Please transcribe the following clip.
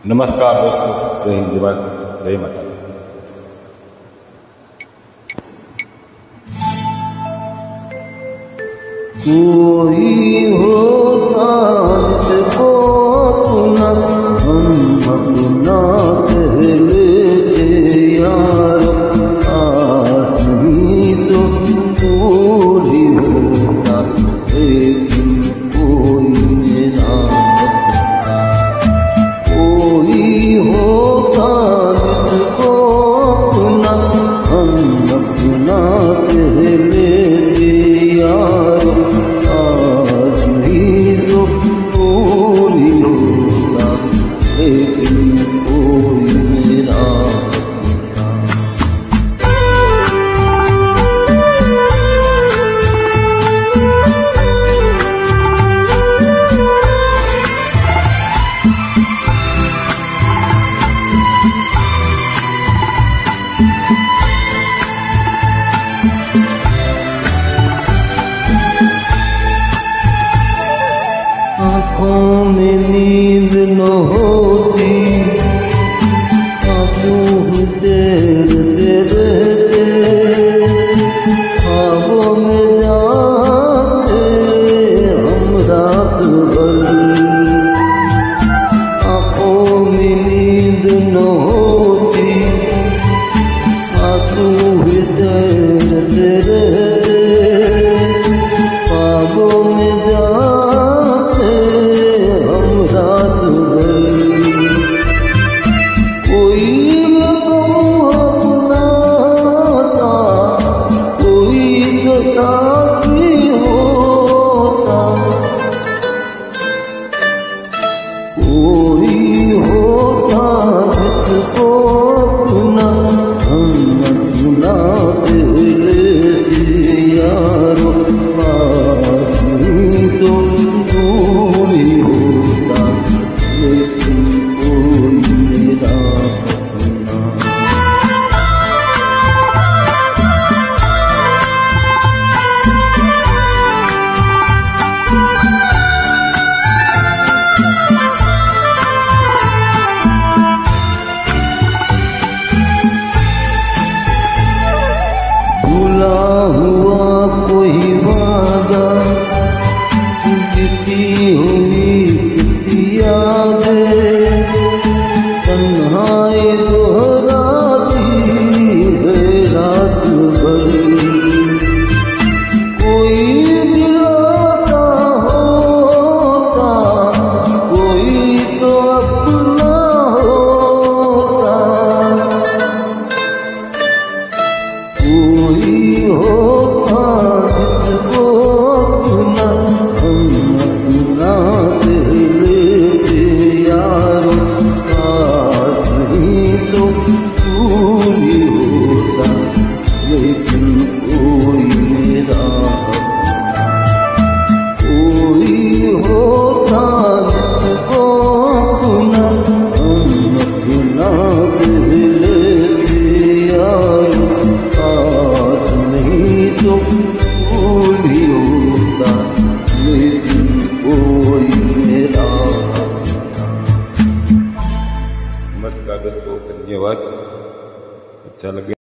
नमस्कार दोस्तों, जय हिंद, जय भारत, जय माता। कोई होता जिसको अपना हम अपना कह लेते यार, आस नहीं तो थोड़ी होता लेकिन कोई मेरा कोई होता जिसको अपना हम अपना कह लेते यार, आज नहीं तो कोई होता लेकिन कोई मेरा आँखों में नींद न होती, आंसू तेरते रहते, ख्वाबों में जाते हम रात भर। आँखों में नींद न होती, आंसू तेरते रहते, ख्वाबों में जाते रात भर। कोई अपना था, कोई तो साथी होता, कोई होता जिसको अपना हम अपना कह लेते यारो, पास नहीं तो दूरी होता लेकिन कोई मेरा अपना। भूला हुआ कोई वादा, बीती हुई कुछ यादें, तन्हाई दोहराती है रात भर। कोई दिलाता होता, कोई तो अपना होता, कोई होता जिसको अपना हम अपना कह लेते यारो, पास नहीं तो दूरी होता लेकिन कोई मेरा कोई होता जिसको अपना हम अपना कह लेते यारो, पास नहीं तो कोई होता लेकिन कोई मेरा। नमस्कार दोस्तों, धन्यवाद। अच्छा लगे